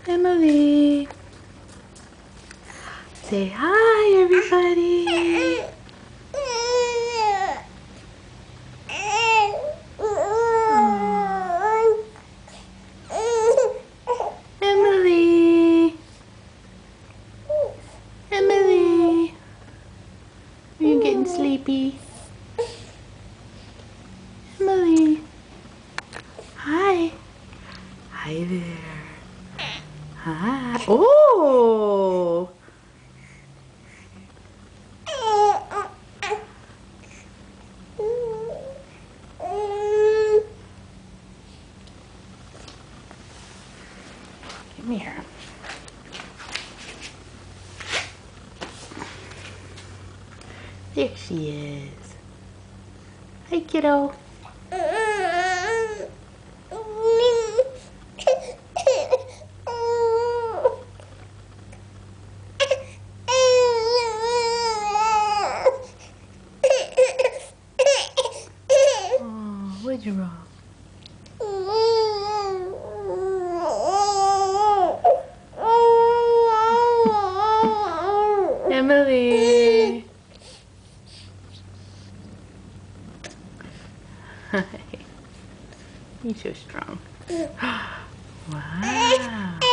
Emily. Say hi, everybody. Emily. Emily. Are you getting sleepy? Emily. Hi. Hi there. Hi. Oh. Come here. There she is. Hi, kiddo. Oh, what's wrong? Emily. You're so strong. Wow.